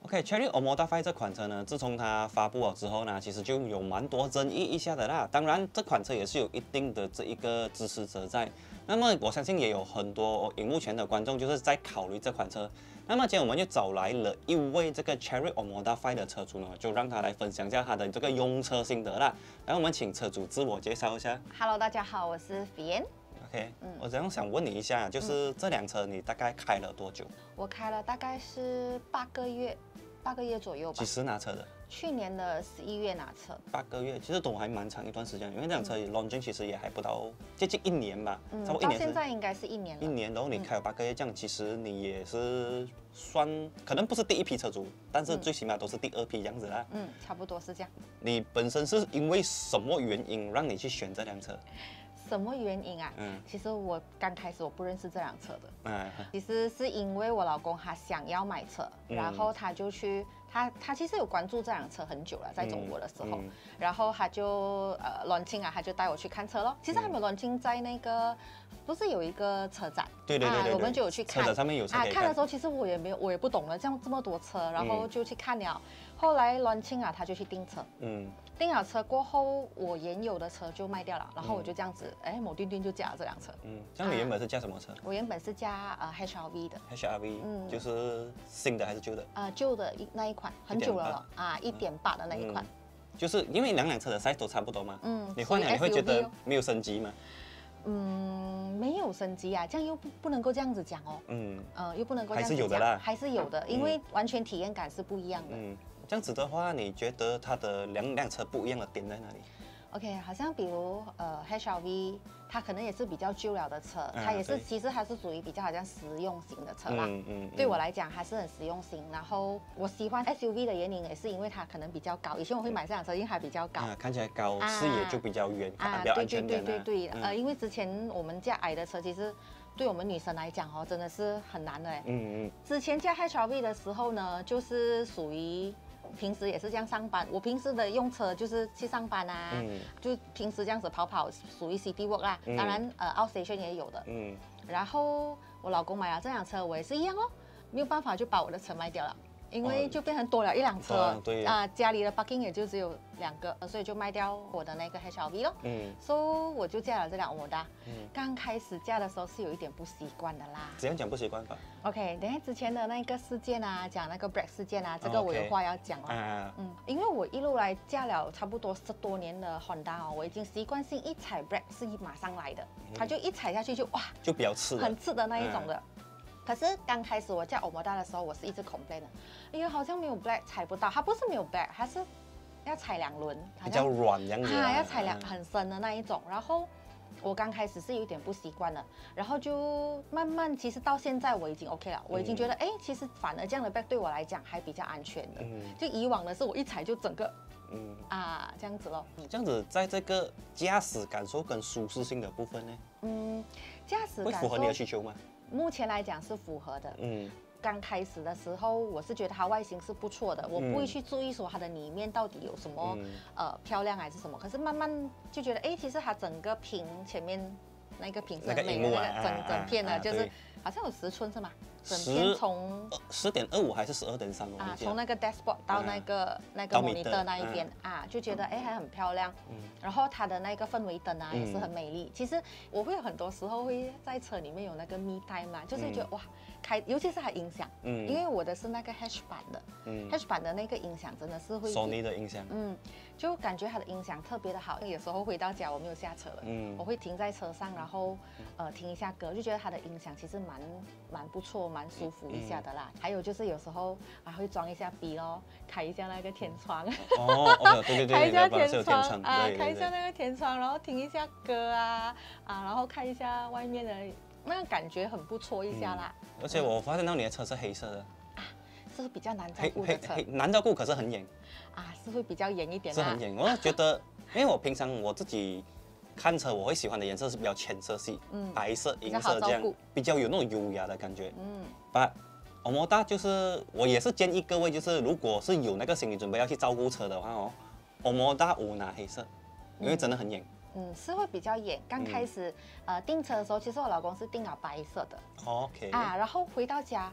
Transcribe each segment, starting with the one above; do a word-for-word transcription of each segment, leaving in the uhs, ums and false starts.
OK，Chery Omoda 这款车呢，自从它发布了之后呢，其实就有蛮多争议一下的啦。当然，这款车也是有一定的这一个支持者在。那么我相信也有很多荧幕前的观众就是在考虑这款车。那么今天我们就找来了一位这个 Chery Omoda 的车主呢，就让他来分享一下他的这个用车心得啦。然后我们请车主自我介绍一下。 Hello， 大家好，我是 Fian。 OK，、嗯、我这样想问你一下，就是这辆车你大概开了多久？ 我开了大概是八个月，八个月左右吧。 几时拿车的？ 去年的十一月拿车。 八个月，其实都还蛮长一段时间，因为这辆车 launching 其实也还不到接近一年吧，嗯、差不多一年。 到现在应该是一年了。 一年，然后你开了八个月，这样其实你也是算可能不是第一批车主，但是最起码都是第二批这样子啦。 嗯，差不多是这样。 你本身是因为什么原因让你去选这辆车？ 什么原因啊？嗯，其实我刚开始我不认识这辆车的，嗯，其实是因为我老公他想要买车，嗯、然后他就去，他他其实有关注这辆车很久了，在中国的时候，嗯嗯、然后他就呃 launching 啊，他就带我去看车咯。其实还没有 launching 在那个，不是有一个车展， 对对 对, 对, 对、啊， 我们就有去看， 车展上面有车可以看。 啊，看的时候其实我也没有，我也不懂了，这样这么多车，然后就去看了。嗯、后来 launching 啊，他就去订车，嗯。订了车过后，我原有的车就卖掉了，然后我就这样子，哎、嗯，某丁丁就驾了这辆车。嗯， 这样你原本是驾什么车？啊、 我原本是驾呃 H R V 的。 H R V， 嗯，就是新的还是旧的？ 啊、呃，旧的一那一款，很久了了啊，一点八的那一款、 嗯。就是因为两辆车的 size 都差不多嘛，嗯，你换了你会觉得没有升级吗？ 嗯，没有升级啊，这样又不不能够这样子讲哦。嗯，呃，又不能够这样子讲， 还是有的啦， 还是有的，因为完全体验感是不一样的。嗯。 这样子的话，你觉得它的两辆车不一样的点在哪里 ？OK， 好像比如呃 H R V， 它可能也是比较旧了的车，啊、它也是其实它是属于比较好像实用型的车啦。嗯嗯。对我来讲还是很实用型。然后我喜欢 S U V 的原因也是因为它可能比较高，以前我会买这辆车因为它比较高， 啊、看起来高，啊、视野就比较远，啊，比较安全感、啊。 对对对对对，嗯、呃，因为之前我们驾矮的车其实。对我们女生来讲哦，真的是很难的哎。嗯嗯。之前驾 H R V 的时候呢，就是属于平时也是这样上班。我平时的用车就是去上班啊，嗯、就平时这样子跑跑，属于 city work 啦。嗯、当然，呃 ，outstation 也有的。嗯。然后我老公买了这辆车，我也是一样哦，没有办法就把我的车卖掉了。因为就变成多了一辆车，啊、呃，家里的 parking 也就只有两个，所以就卖掉我的那个 H R V 咯。嗯，所以我就驾了这辆 Omoda。嗯，刚开始驾的时候是有一点不习惯的啦。 怎样讲不习惯法 ？OK， 等下之前的那个事件啊，讲那个 brake 事件啊，这个我有话要讲了。啊、嗯，因为我一路来驾了差不多十多年的 Honda 哦，我已经习惯性一踩 brake 是马上来的，嗯、它就一踩下去就哇， 就比较刺， 很刺的那一种的。啊可是刚开始我驾 Omoda 的时候，我是一直 complain 的，因为好像没有 brake 踩不到，它不是没有 brake， 它是要踩两轮， 比较软这样子啊， 要踩两很深的那一种。然后我刚开始是有点不习惯的，然后就慢慢，其实到现在我已经 OK 了，我已经觉得哎、嗯，其实反而这样的 brake 对我来讲还比较安全的。嗯、就以往的是我一踩就整个，嗯啊这样子咯。 这样子在这个驾驶感受跟舒适性的部分呢？ 嗯，驾驶感受会符合你的需求吗？ 目前来讲是符合的。嗯，刚开始的时候，我是觉得它外形是不错的，我不会去注意说它的里面到底有什么、嗯、呃漂亮还是什么。可是慢慢就觉得，哎，其实它整个屏前面那个屏是很美的，那个整整片的，就是好像有十寸是吗？整片从十点二五还是十二点三啊，从那个 dashboard 到那个、啊、那个 monitor 那一边 啊, 啊，就觉得哎还很漂亮。嗯，然后它的那个氛围灯啊、嗯、也是很美丽。其实我会有很多时候会在车里面有那个 me time 嘛，就是觉得、嗯、哇开，尤其是它音响，嗯，因为我的是那个 H 版的，嗯 ，H 版的那个音响真的是会 Sony 的音响， 嗯，就感觉它的音响特别的好。有时候回到家我没有下车了，嗯，我会停在车上，然后呃听一下歌，就觉得它的音响其实蛮蛮不错。蛮舒服一下的啦，嗯、还有就是有时候还会装一下 B 咯，开一下那个天窗。 哦，哦对对对， 开一下天窗啊， 开一下那个天窗，然后听一下歌啊啊，然后看一下外面的那个感觉很不错一下啦。 嗯、而且我发现到你的车是黑色的啊，是比较难照顾的车， 难照顾可是很严啊，是会比较严一点， 是很严。我觉得，因为我平常我自己。看车我会喜欢的颜色是比较浅色系，嗯，白色、银色这样，比较有那种优雅的感觉。嗯，把 Omoda 就是我也是建议各位，就是如果是有那个心理准备要去照顾车的话哦 ，Omoda 我拿黑色，因为真的很严。 嗯，是会比较严。刚开始、嗯、呃订车的时候，其实我老公是订了白色的。 OK。 啊，然后回到家，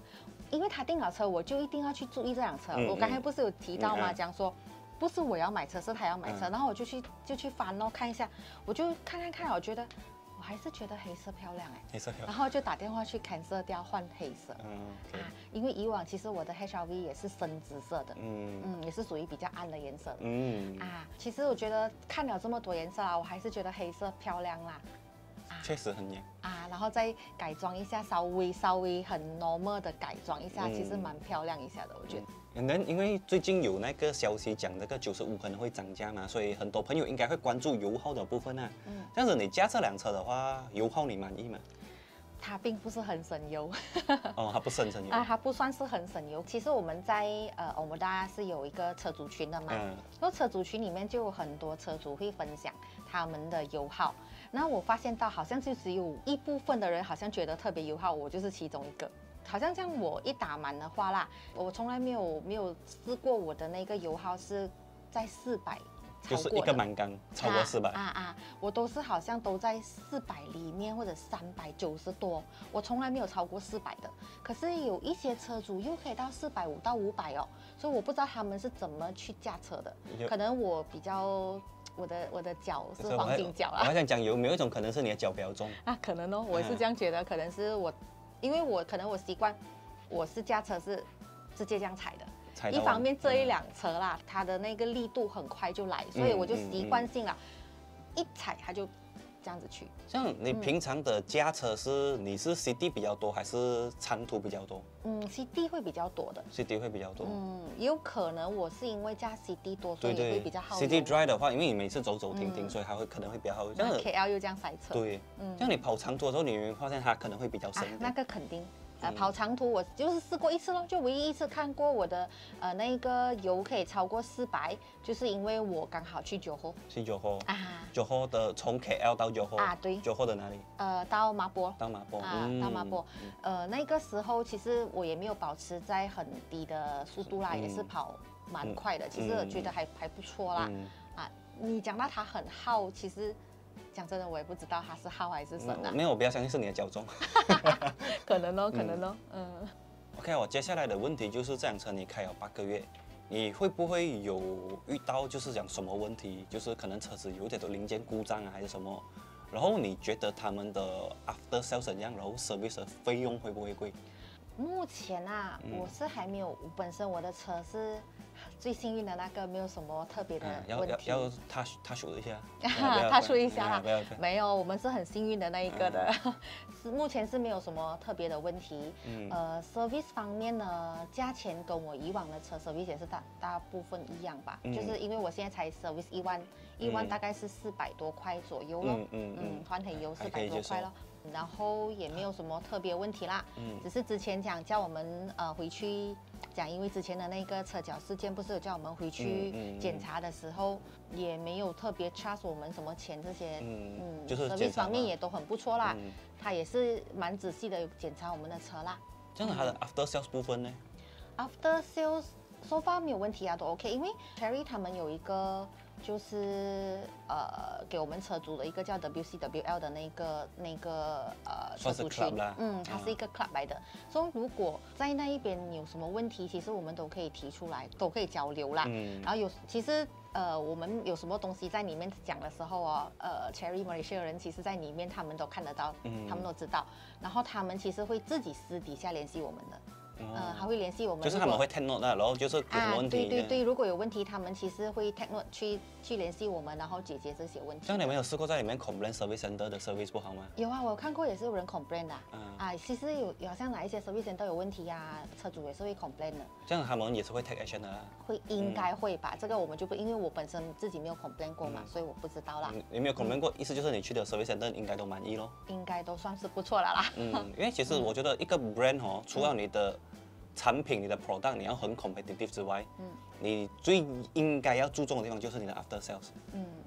因为他订了车，我就一定要去注意这辆车。嗯、我刚才不是有提到吗？讲、嗯、说。不是我要买车，是他要买车，嗯、然后我就去就去翻咯，看一下，我就看看看，我觉得我还是觉得黑色漂亮哎， 黑色漂亮， 然后就打电话去 cancel 掉换黑色，嗯 okay. 啊，因为以往其实我的 H R V 也是深紫色的，嗯嗯，也是属于比较暗的颜色的，嗯啊，其实我觉得看了这么多颜色啊，我还是觉得黑色漂亮啦。 确实很艳啊，然后再改装一下，稍微稍微很 normal 的改装一下，嗯、其实蛮漂亮一下的，我觉得。 嗯，那因为最近有那个消息讲这个九十五可能会涨价嘛，所以很多朋友应该会关注油耗的部分啊。嗯，这样子你驾这辆车的话，油耗你满意吗？ 它并不是很省油。 哦，它不是很省油啊，它不算是很省油。其实我们在呃，我们大家是有一个车主群的嘛，嗯，然后车主群里面就有很多车主会分享他们的油耗。那我发现到好像就只有一部分的人好像觉得特别油耗，我就是其中一个。好像像我一打满的话啦，我从来没有没有试过我的那个油耗是在四百。 就是一个满缸超过四百啊啊！我都是好像都在四百里面或者三百九十多，我从来没有超过四百的。可是有一些车主又可以到四百五到五百哦，所以我不知道他们是怎么去驾车的。可能我比较我的我的脚是黄金脚啊。 我还想讲有没有一种可能是你的脚比较重啊？可能哦，我是这样觉得，可能是我，因为我可能我习惯我是驾车是直接这样踩的。一方面这一辆车啦，嗯、它的那个力度很快就来，所以我就习惯性了，嗯嗯、一踩它就这样子去。 像你平常的驾车是、嗯、你是 C D 比较多还是长途比较多？ 嗯 ，C D 会比较多的。 C D 会比较多。 嗯，有可能我是因为驾 C D 多，所以会比较耗油。 C D drive 的话，因为你每次走走停停，嗯、所以它会可能会比较耗油。 这样 K L 又这样塞车。 对，嗯，像你跑长途的时候，你会发现它可能会比较深、啊。 那个肯定。呃，跑长途我就是试过一次咯，就唯一一次看过我的呃那个油可以超过四百，就是因为我刚好去九后。 去九后啊，九后的从 K L 到九后啊，对， 九后的哪里？ 呃，到麻波。 到麻波啊，嗯、到麻波。呃，那个时候其实我也没有保持在很低的速度啦，嗯、也是跑蛮快的，嗯、其实我觉得还还不错啦。嗯、啊，你讲到它很耗，其实。讲真的，我也不知道它是耗还是省啊。 没有，我比较相信是你的脚重。 可能哦，可能哦，嗯。嗯 OK， 我接下来的问题就是这辆车你开了八个月，你会不会有遇到就是讲什么问题？就是可能车子有点的零件故障啊，还是什么？然后你觉得他们的 after sales 怎样？然后 service 的费用会不会贵？ 目前啊，嗯、我是还没有，本身我的车是。最幸运的那个没有什么特别的问题， 要要他他数一下， 他数一下哈，没有，我们是很幸运的那一个的，是目前是没有什么特别的问题。呃 ，service 方面呢，价钱跟我以往的车 service 也是大大部分一样吧，就是因为我现在才 service 一万，一万大概是四百多块左右咯，嗯嗯，换黑油四百多块咯。然后也没有什么特别问题啦，嗯，只是之前讲叫我们呃回去讲，因为之前的那个车脚事件不是有叫我们回去检查的时候，嗯嗯、也没有特别 charge 我们什么钱这些，嗯嗯， 就是 service 方面也都很不错啦，嗯、他也是蛮仔细的检查我们的车啦。 这样它的 after sales 部分呢 ？after sales so far 没有问题啊，都 OK， 因为 Cherry 他们有一个。就是呃，给我们车主的一个叫 W C W L 的那个那个呃车主群，嗯，它是一个 club 来的。所以如果在那一边有什么问题，其实我们都可以提出来，都可以交流啦。嗯、然后有其实呃，我们有什么东西在里面讲的时候哦，呃 ，Cherry Malaysia 的人其实在里面他们都看得到，嗯、他们都知道。然后他们其实会自己私底下联系我们的。呃，还会联系我们， 就是他们会 take note 的，然后就是有什么问题， 啊，对对对，如果有问题，他们其实会 take note 去去联系我们，然后解决这些问题。 像你们有试过在里面 complain service center 的 service 不好吗？ 有啊，我有看过也是有人 complain 的，嗯、啊，其实有有好像哪一些 service center 有问题啊，车主也是会 complain 的。 这样他们也是会 take action 的啊。 会，应该会吧？嗯、这个我们就不，因为我本身自己没有 complain 过嘛，嗯、所以我不知道啦。 你, 你没有 complain 过，嗯、意思就是你去的 service center 应该都满意咯。 应该都算是不错了啦。 嗯，因为其实我觉得一个 brand 哦，除了你的产品，你的 product 你要很 competitive 之外，嗯，你最应该要注重的地方就是你的 after sales。嗯，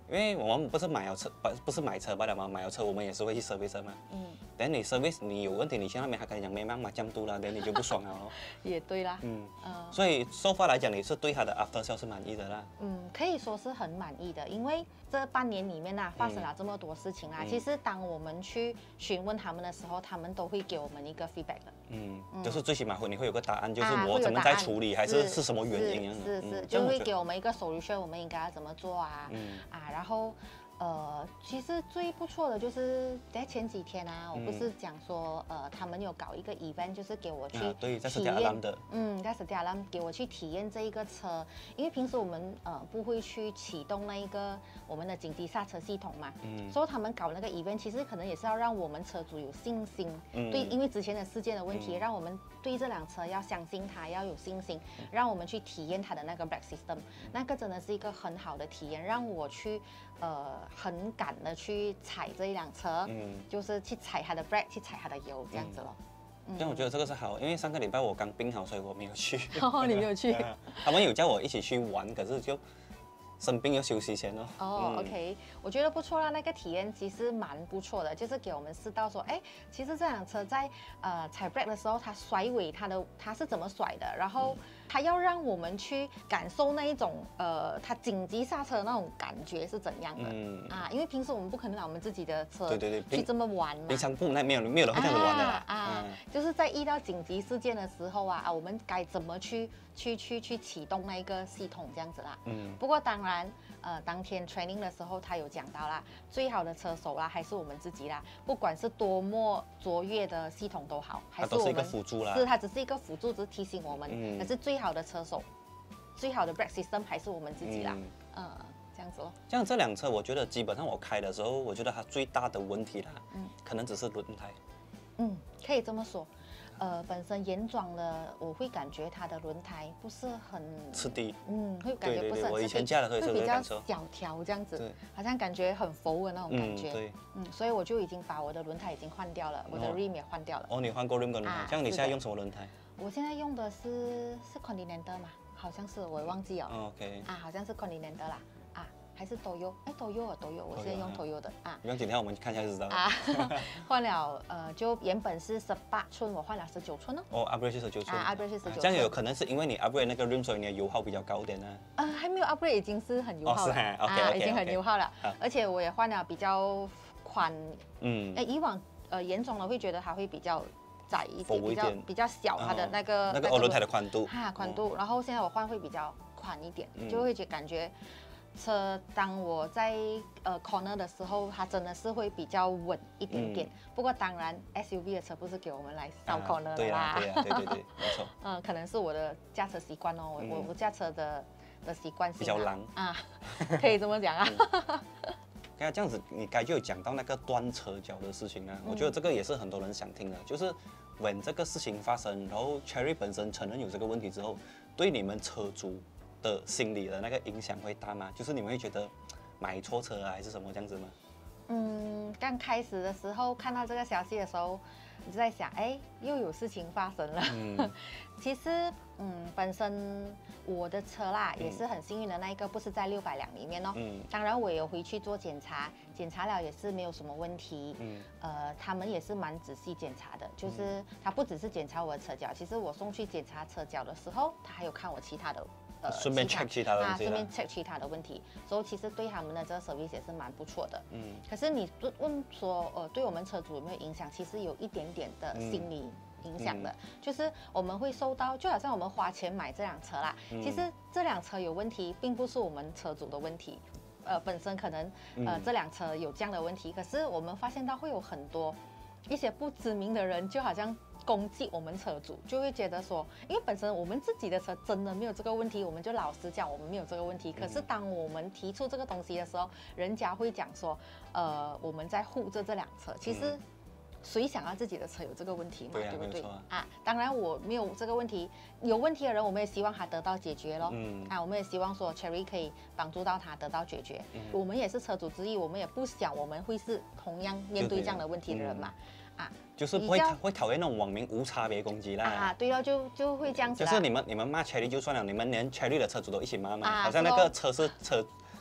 因为我们不是买了车，不不是买车罢了嘛，买了车我们也是会去 service 嘛。嗯。等你 service 你有问题，你去那边他跟你讲没办法降度了，等你就不爽了咯。 也对啦。 嗯。呃、所以 so far 来讲，你是对他的 after sale 是满意的啦。 嗯，可以说是很满意的，因为这半年里面啊发生了这么多事情啊，嗯、其实当我们去询问他们的时候，他们都会给我们一个 feedback 的。嗯。嗯就是最起码会你会有个答案，就是我怎么在处理，啊、还是是什么原因？ 是是是，就会给我们一个 solution， 我们应该要怎么做啊？嗯。啊，然后。呃，其实最不错的就是在前几天啊，我不是讲说，呃，他们有搞一个 event， 就是给我去体验，啊、 对，在Setia Alam的， 嗯，在Setia Alam给我去体验这一个车，因为平时我们呃不会去启动那一个我们的紧急刹车系统嘛，嗯，所以他们搞那个 event， 其实可能也是要让我们车主有信心，嗯，对，因为之前的事件的问题，嗯、让我们对这辆车要相信它，要有信心，让我们去体验它的那个 brake system， 那个真的是一个很好的体验，让我去。呃，很敢的去踩这一辆车，嗯，就是去踩它的 brake， 去踩它的油，这样子咯。 嗯，但我觉得这个是好，因为上个礼拜我刚病好，所以我没有去。 哦，你没有去？ 他们有叫我一起去玩，可是就生病又休息先哦。 哦、嗯、，OK， 我觉得不错啦，那个体验其实蛮不错的，就是给我们试到说，哎，其实这辆车在呃踩 brake 的时候，它甩尾，它的它是怎么甩的，然后。嗯它要让我们去感受那一种呃，它紧急刹车的那种感觉是怎样的、嗯、啊？因为平时我们不可能拿我们自己的车对对对去这么玩嘛。 平常不那没有没有人会这样子玩的啊。 啊嗯、就是在遇到紧急事件的时候啊，啊，我们该怎么去去去去启动那一个系统这样子啦。嗯。不过当然，呃，当天 training 的时候，他有讲到啦，最好的车手啦还是我们自己啦，不管是多么卓越的系统都好，还是我们它都是一个辅助啦。 是，它只是一个辅助，只是提醒我们，嗯、可是最好的车手，最好的 brake system 还是我们自己啦，嗯，呃、这样子咯。 像这辆车，我觉得基本上我开的时候，我觉得它最大的问题啦，嗯，可能只是轮胎。 嗯，可以这么说。呃，本身原装的，我会感觉它的轮胎不是很吃地， 嗯，会感觉不是很吃地。 我以前驾的会比较小条这样子，好像感觉很浮的那种感觉。嗯，对，嗯，所以我就已经把我的轮胎已经换掉了，我的 rim 也换掉了。 哦，你换过 rim 跟轮胎，这样你现在用什么轮胎？ 我现在用的是是 Continental 嘛，好像是，我也忘记了。 OK。啊， 好像是 Continental 啦。还是都有，哎，都有啊，都有。我现在用都有的啊。 不用紧张，我们看一下就知道了。 啊，换了，呃，就原本是十八寸，我换了十九寸哦。 哦 ，upgrade 是十九寸。 啊 ，upgrade 是十九寸。 这样有可能是因为你 upgrade 那个 rim， 所以你的油耗比较高点呢？ 呃，还没有 upgrade 已经是很油耗了。 哦，是啊， 已经很油耗了。而且我也换了比较宽，嗯，哎，以往呃原装的会觉得它会比较窄一点，比较比较小，它的那个那个轮胎的宽度。 哈，宽度。然后现在我换会比较宽一点，就会觉感觉。车当我在呃 corner 的时候，它真的是会比较稳一点点。嗯、不过当然 S U V 的车不是给我们来扫 corner 的啦。 对呀、啊，对对对，没错。 嗯，可能是我的驾车习惯哦，我、嗯、我驾车的的习惯性、啊、 比较狼啊，可以这么讲啊。 嗯刚才这样子，你该就有讲到那个断车脚的事情啊，嗯、我觉得这个也是很多人想听的，就是 when 这个事情发生，然后 Cherry 本身承认有这个问题之后，对你们车主的心理的那个影响会大吗？就是你们会觉得买错车啊，还是什么这样子吗？ 嗯，刚开始的时候看到这个消息的时候，你就在想，哎，又有事情发生了。嗯、其实，嗯，本身我的车啦也是很幸运的那一个，不是在六百辆里面哦。嗯。当然我有回去做检查，检查了也是没有什么问题。嗯。呃，他们也是蛮仔细检查的，就是他不只是检查我的车脚，其实我送去检查车脚的时候，他还有看我其他的。 呃，顺便 check 其他的问题， 顺便 check 其他的问题，所以其实对他们的这个 service 也是蛮不错的。嗯，可是你问说，呃，对我们车主有没有影响？其实有一点点的心理影响的，嗯、就是我们会受到，就好像我们花钱买这辆车啦，嗯、其实这辆车有问题，并不是我们车主的问题，呃，本身可能呃、嗯、这辆车有这样的问题，可是我们发现到会有很多一些不知名的人，就好像。攻击我们车主，就会觉得说，因为本身我们自己的车真的没有这个问题，我们就老实讲我们没有这个问题。可是当我们提出这个东西的时候，人家会讲说，呃，我们在护着这辆车。其实，谁想要自己的车有这个问题嘛？ 对, 啊、 对不对？ 啊, 啊，当然我没有这个问题，有问题的人，我们也希望他得到解决咯。嗯。啊，我们也希望说 Cherry 可以帮助到他得到解决。嗯。我们也是车主之一，我们也不想我们会是同样面对这样的问题的人嘛。 啊，就是会会讨厌那种网民无差别攻击啦。 啊，对哦，就就会这样子。 就是你们你们骂 Cherry 就算了，你们连 Cherry 的车主都一起骂嘛，啊、好像那个车是车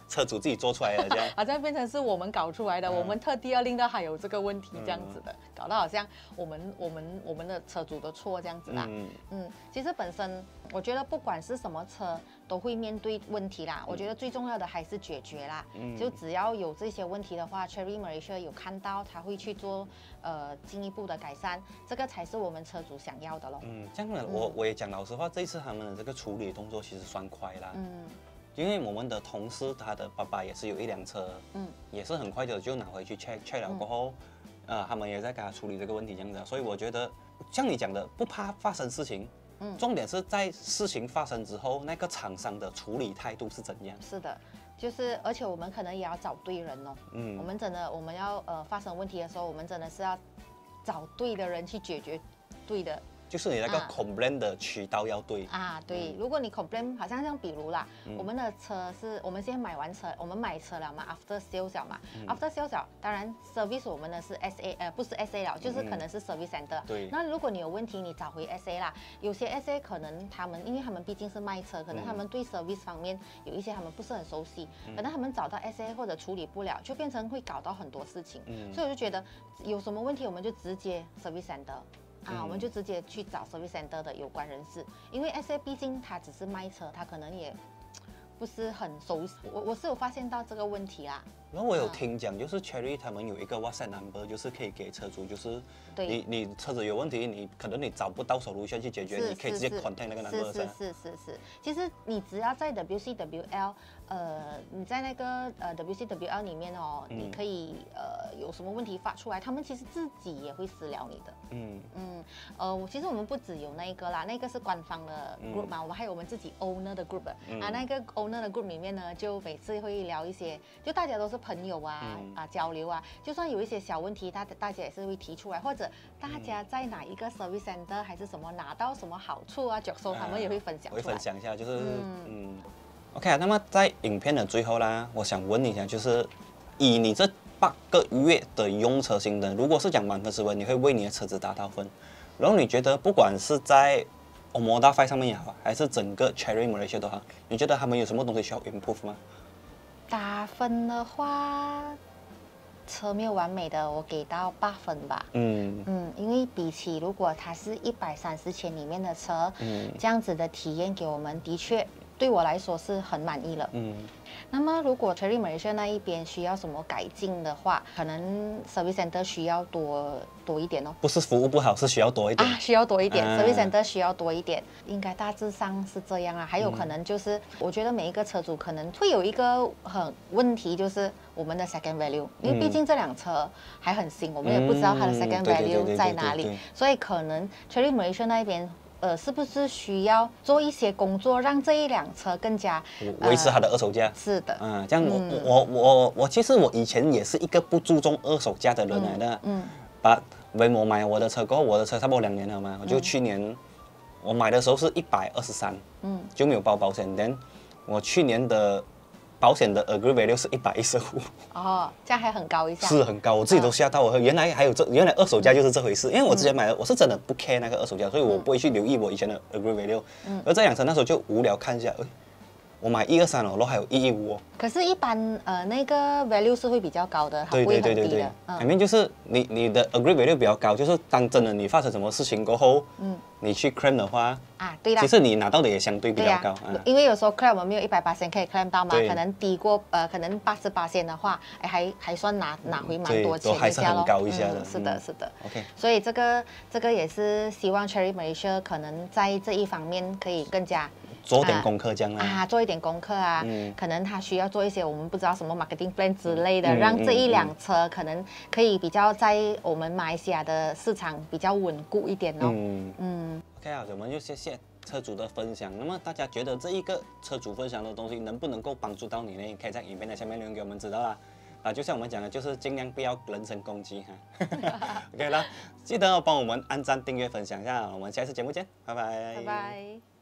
车主自己做出来的这样， 好像变成是我们搞出来的，嗯、我们特地要令到还有这个问题这样子的，嗯、搞得好像我们我们我们的车主的错这样子啦。嗯嗯，其实本身我觉得不管是什么车都会面对问题啦，嗯、我觉得最重要的还是解决啦。嗯、就只要有这些问题的话 ，Chery Malaysia 有看到，他会去做呃进一步的改善，这个才是我们车主想要的咯。 嗯，这样呢，我我也讲老实话，这一次他们的这个处理动作其实算快啦。嗯。因为我们的同事他的爸爸也是有一辆车，嗯，也是很快的就拿回去 check check 了过后，嗯、呃，他们也在给他处理这个问题这样子，所以我觉得像你讲的，不怕发生事情，嗯，重点是在事情发生之后，那个厂商的处理态度是怎样？ 是的，就是而且我们可能也要找对人哦，嗯，我们真的我们要呃发生问题的时候，我们真的是要找对的人去解决对的。 就是你那个 complain 的渠道要对啊，对。嗯、如果你 complain， 好像像比如啦，嗯、我们的车是我们先买完车，我们买车了嘛 ，after sales 了嘛、嗯、，after sales 了，当然 service 我们的是 S A， 呃，不是 S A 了，就是可能是 service center、嗯。对。那如果你有问题，你找回 S A 啦。有些 S A 可能他们，因为他们毕竟是卖车，可能他们对 service 方面有一些他们不是很熟悉，嗯、可能他们找到 S A 或者处理不了，就变成会搞到很多事情。嗯。所以我就觉得有什么问题，我们就直接 service center。啊，我们就直接去找 service center 的有关人士，因为 S A 毕竟他只是卖车，他可能也不是很熟悉。我我是有发现到这个问题啦。 然后我有听讲，就是 Chery 他们有一个 WhatsApp number， 就是可以给车主，就是你你车子有问题，你可能你找不到solution去解决，你可以直接 contact 那个 number。 是是是是是，其实你只要在 W C W L， 呃，你在那个呃 W C W L 里面哦，嗯、你可以呃有什么问题发出来，他们其实自己也会私聊你的。嗯嗯，呃，其实我们不只有那一个啦，那个是官方的 group 嘛，嗯、我们还有我们自己 owner 的 group、嗯、啊，那个 owner 的 group 里面呢，就每次会聊一些，就大家都是朋友啊、嗯、啊交流啊，就算有一些小问题，大大家也是会提出来，或者大家在哪一个 service center 还是什么拿到什么好处啊，角收他们也会分享出来。 我会分享一下，就是嗯。嗯 OK 啊，那么在影片的最后啦，我想问你一下，就是以你这八个月的用车心得，如果是讲满分十分，你会为你的车子打到分？然后你觉得不管是在 Omoda Five 上面也好，还是整个 Chery Malaysia 都好，你觉得他们有什么东西需要 improve 吗？ 打分的话，车没有完美的，我给到八分吧。嗯嗯，因为比起如果它是一百三十千里面的车，嗯，这样子的体验给我们的确。对我来说是很满意了。嗯，那么如果 Chery Malaysia 那一边需要什么改进的话，可能 service center 需要多多一点哦。 不是服务不好，是需要多一点啊，需要多一点、啊、service center 需要多一点，应该大致上是这样啊。还有可能就是，嗯、我觉得每一个车主可能会有一个很问题，就是我们的 second value， 因为毕竟这辆车还很新，我们也不知道它的 second value 在哪里，所以可能 Chery Malaysia 那一边。呃，是不是需要做一些工作，让这一辆车更加维持它的二手价？ 是的， 嗯，这样我、嗯、我我我其实我以前也是一个不注重二手价的人来的，嗯，把为我买我的车过后，我的车差不多两年了嘛，我就去年、嗯、我买的时候是一百二十三，嗯，就没有包保险，但我去年的。保险的 agree value 是一百一十五， 哦，这样还很高一下， 是很高，我自己都吓到我，原来还有这，原来二手价就是这回事。因为我之前买的，我是真的不 care 那个二手价，所以我不会去留意我以前的 agree value。嗯，而这辆车那时候就无聊看一下，哎，我买一二三哦，然后还有一一五哦。 可是，一般呃那个 value 是会比较高的，它不会很低的。 嗯，反正就是你你的 agree value 比较高，就是当真的你发生什么事情过后，嗯，你去 claim 的话。 啊，对啦， 其实你拿到的也相对比较高， 啊啊、因为有时候 claim 我们没有一百八千可以 claim 到嘛，可能低过呃，可能八十八千的话，哎，还还算拿拿回蛮多钱一下咯，高一下的、 嗯，是的，是的。 OK， 所以这个这个也是希望 Chery Malaysia 可能在这一方面可以更加。 做点功课这样啊，做一点功课啊，嗯、可能他需要做一些我们不知道什么 marketing plan 之类的，嗯、让这一辆车可能可以比较在我们马来西亚的市场比较稳固一点哦。嗯嗯 ，OK 啊，我们就谢谢车主的分享。那么大家觉得这一个车主分享的东西能不能够帮助到你呢？可以在影片的下面留言给我们知道啦。啊，就像我们讲的，就是尽量不要人身攻击哈。OK 了，记得帮我们按赞、订阅、分享一下。我们下一次节目见，拜拜。 拜拜。